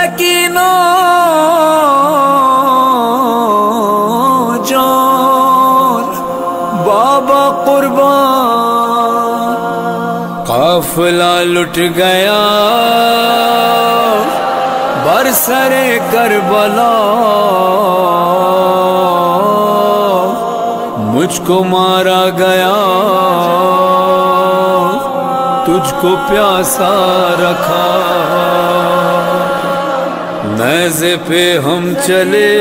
سکینہ جان بابا قربان، قافلہ لٹ گیا برسر کربلا، مجھ کو مارا گیا تجھ کو پیاسا رکھا، نیزے پہ ہم چلے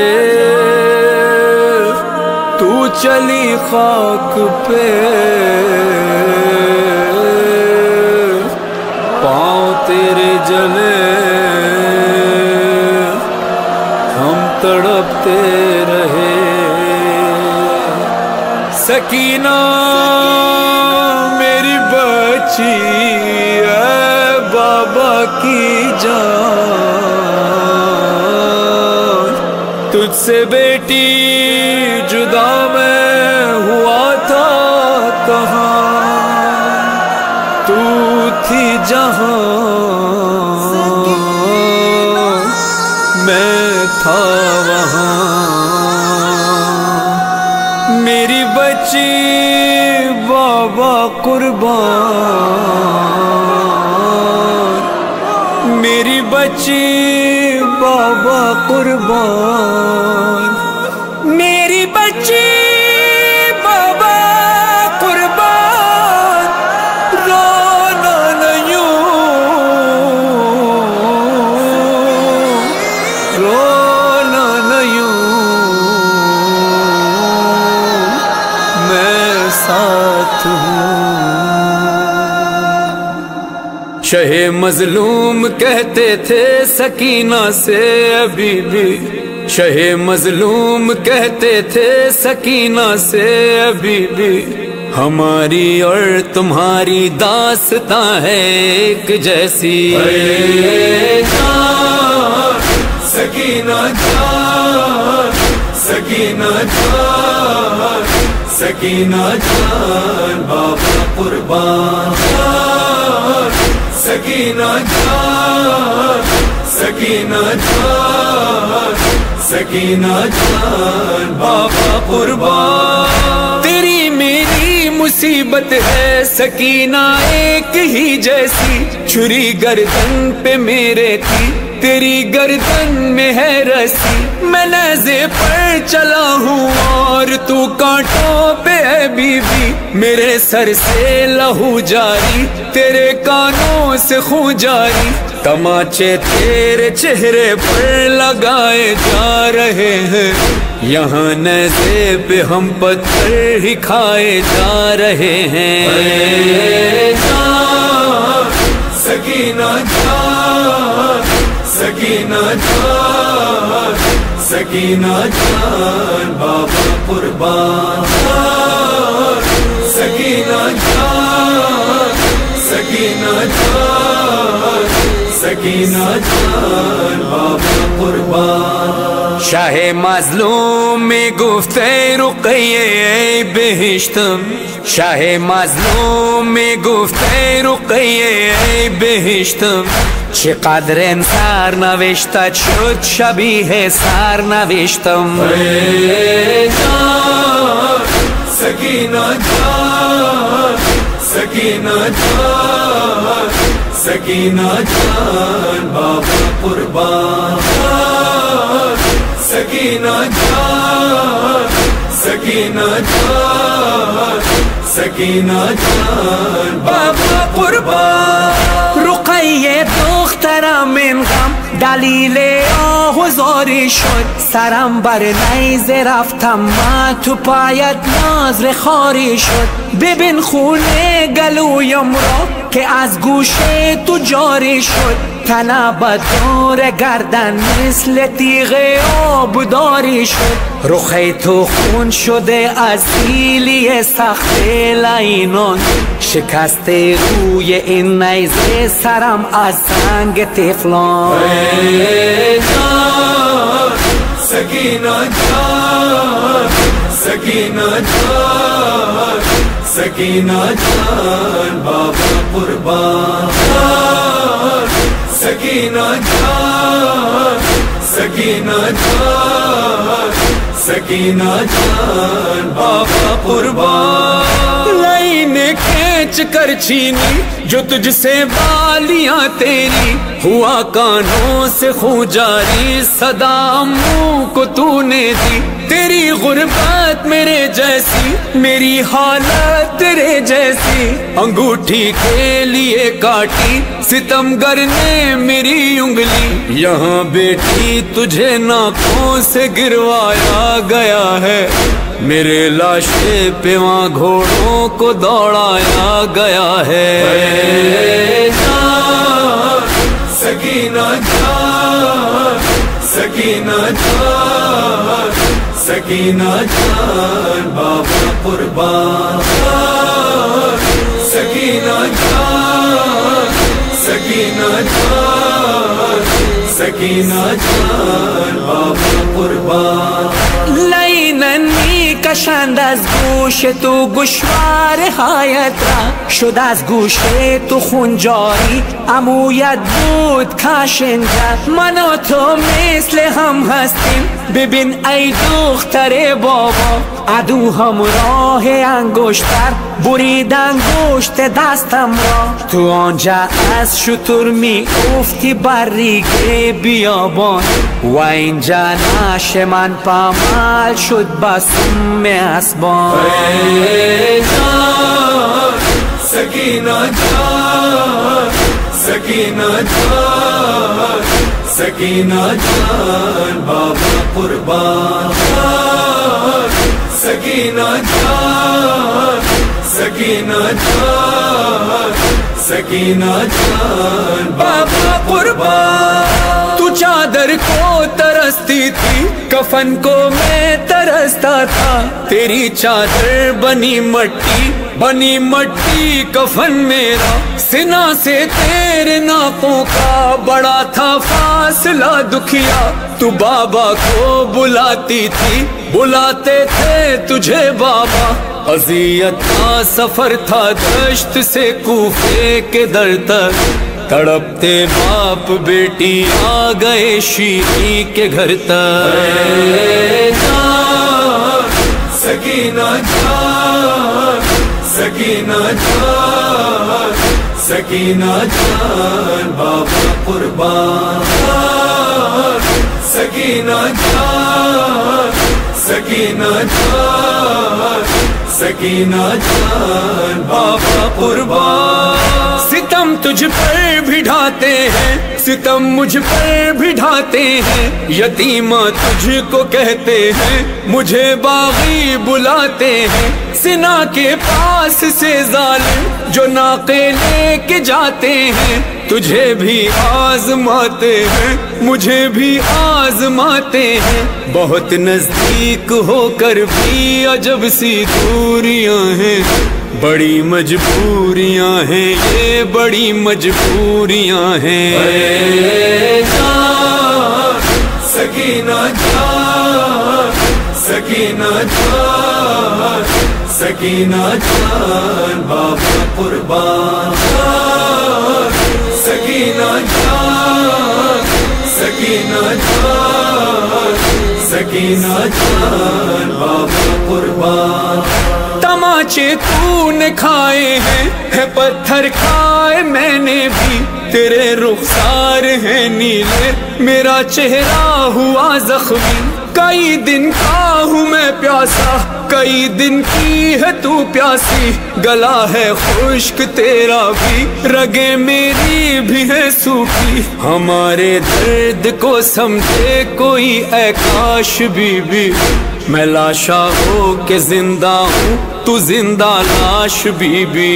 تو چلی خاک پہ، پاؤں تیرے جلے ہم تڑپتے رہے، سکینہ میری بچی اے بابا کی جان، تجھ سے بیٹی جدا میں ہوا تھا کہاں، تو تھی جہاں میں تھا وہاں، میری بچی بابا قربان، میری بچی بابا قربان، میری بچی بابا قربان، رونا نہیں رونا نہیں، میں ساتھ ہوں۔ شہ مظلوم کہتے تھے سکینہ سے ابھی بھی، شہ مظلوم کہتے تھے سکینہ سے ابھی بھی، ہماری اور تمہاری داستاں ہے ایک جیسی، سکینہ جان سکینہ جان سکینہ جان بابا قربان، سکینہ جان سکینہ جان سکینہ جان بابا قربان، تیری میری مصیبت ہے سکینہ ایک ہی جیسی، چھری گردن پہ میرے تھی تیری گردن میں ہے رسی، میں نیزے پر چلا ہوں اور تو کانٹوں پہ ہے بی بی، میرے سر سے لہو جاری تیرے کانوں سے خون جاری، تماچے تیرے چہرے پر لگائے جا رہے ہیں، یہاں نیزے پہ ہم پتھر ہی کھائے جا رہے ہیں، سکینہ جان سکینہ جان سکینہ جان بابا قربان، سکینہ جان سکینہ جان سکینہ جان بابا قربان، شاہ مظلوم میں گفتے رقیے بہشتم، شاہ مظلوم میں گفته رقیه بهشتم، چقدر سرنوشتت شد شبیه سرنوشتم، جان سکینہ جان سکینہ جان سکینہ جان بابا قربان، سکینہ جان سکینہ جان سکینہ جان بابا قربان، رقیه دخترم من غم دلیل آهوزاری شد، سرم بر نیزه رفتم من تو پایت ناز خاری شد، ببین خونه گلویم را که از گوشه تو جاری شد، تنبت دور گردن مثل تیغ آبداری شد، رخ تو خون شده از سیلی سخت لعینان، شکست روی این نیزه سرم از سنگ طفلان، جان سکینہ جان سکینہ جان سکینہ جان بابا قربان، سکینہ جان سکینہ جان سکینہ جان بابا قربان لائن کھینچ کر چھینی جو تجھ سے بالیاں تیری ہوا کانوں سے خون جاری صدا منہ کو تو نے دی تیری غربت میرے جیسی میری حالت تیرے جیسی انگوٹھی کے لیے کاٹی ستمگر نے میری انگلی یہاں بیٹی تجھے ناکوں سے گروایا گیا ہے میرے لاشے پہ وہاں گھوڑوں کو دوڑایا گیا ہے جان سکینہ جان سکینہ جان سکینہ جان بابا قربان سکینہ جان سکینہ جان سکینہ جان بابا قربان لیننی کشند از گوش تو گوشوار حیات را شد از گوش تو خون جاری عمویت بود کاشنجا من و تو مثل هم هستیم ببین ای دختر بابا عدو همراه انگشتر برید انگشت دستم را تو آنجا از شتر می افتی بر ریگ بیابان و اینجا نعش من پامال شد بسم اسبان جان سکینہ جان سکینہ جان سکینہ جان بابا قربان سکینہ جان سکینہ جان سکینہ جان بابا قربان تو چادر کو ترستی تھی کفن کو میں ترستا تھا تیری چادر بنی مٹی کفن میرا سنا سے تیرے ناکوں کا بڑا تھا فاصلہ دکھیا تو بابا کو بلاتی تھی بلاتے تھے تجھے بابا اذیت کا سفر تھا دشت سے کوفے کے در تک تڑپتے باپ بیٹی آ گئے شیری کے گھر تک جان سکینہ جان سکینہ جان سکینہ جان بابا قربان سکینہ جان سکینہ جان سکینہ جان بابا قربان ستم تجھ پر بھی ڈھاتے ہیں ستم مجھ پر بھی ڈھاتے ہیں یتیمہ تجھ کو کہتے ہیں مجھے باغی بلاتے ہیں سنا کے پاس سے ظالم جو ناقے لے کے جاتے ہیں تجھے بھی آزماتے ہیں مجھے بھی آزماتے ہیں بہت نزدیک ہو کر بھی عجب سی دوریاں ہیں بڑی مجبوریاں ہیں یہ بڑی مجبوریاں ہیں جان سکینہ جان سکینہ جان سکینہ جان بابا قربان سکینہ جان سکینہ جان سکینہ جان بابا قربان تماچے تو نے کھائے ہیں پتھر کھائے میں نے بھی تیرے رخسار ہیں نیلے میرا چہرہ ہوا زخمی کئی دن کا ہوں میں پیاسا کئی دن کی ہے تو پیاسی گلا ہے خشک تیرا بھی رگیں میری بھی ہے سوکھی ہمارے درد کو سمجھے کوئی اے کاش بی بی میں لاشا ہو کے زندہ ہوں تو زندہ لاش بی بی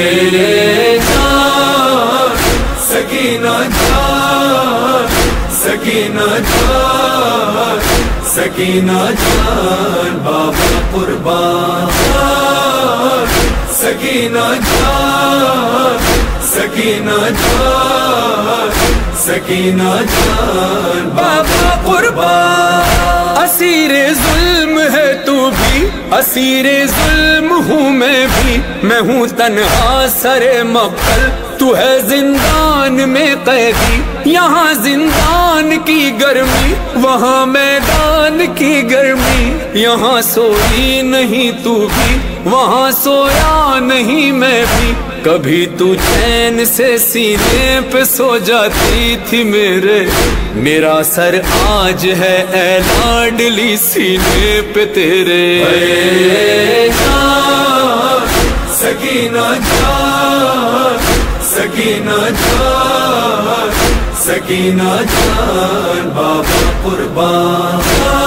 جان سکینہ جان سکینہ جان سکینہ جان بابا قربان سکینہ جان سکینہ جان سکینہ جان بابا قربان اسیر ظلم ہے تو بھی اسیر ظلم ہوں میں بھی میں ہوں تنہا سر مقتل تو تو ہے زندان میں قیدی، یہاں زندان کی گرمی، وہاں میدان کی گرمی، یہاں سوئی نہیں تو بھی، وہاں سویا نہیں میں بھی، کبھی تو چین سے سینے پہ سو جاتی تھی میرا سر آج ہے اے لاڈلی سینے پہ تیرے۔ اے جان سکینہ جان، سکینہ جان، سکینہ جان، بابا قربان،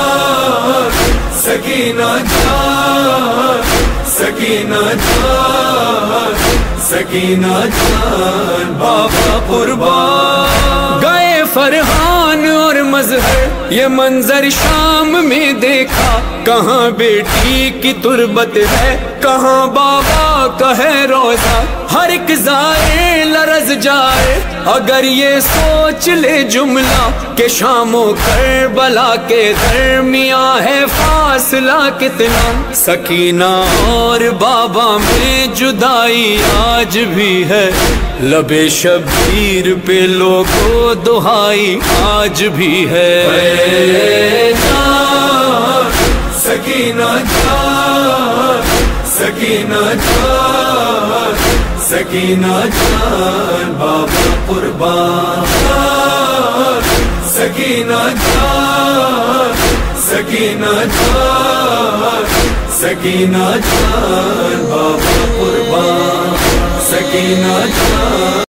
سکینہ جان، سکینہ جان، سکینہ جان، بابا قربان۔ گئے فرحان اور مظہر، یہ منظر شام میں دیکھا، کہاں بیٹی کی تربت ہے، کہاں بابا کا ہے روزہ، ہر ایک زائر لرز جائے اگر یہ سوچ لے جملہ کہ شام و کربلا کے درمیاں ہے فاصلہ کتنا، سکینہ اور بابا میں جدائی آج بھی ہے، لب شبیر پہ لوگوں دہائی آج بھی ہے۔ اے جان سکینہ جان، سکینہ جان، سکینہ جان، بابا قربان، سکینہ جان، سکینہ جان، سکینہ جان، بابا قربان، سکینہ جان۔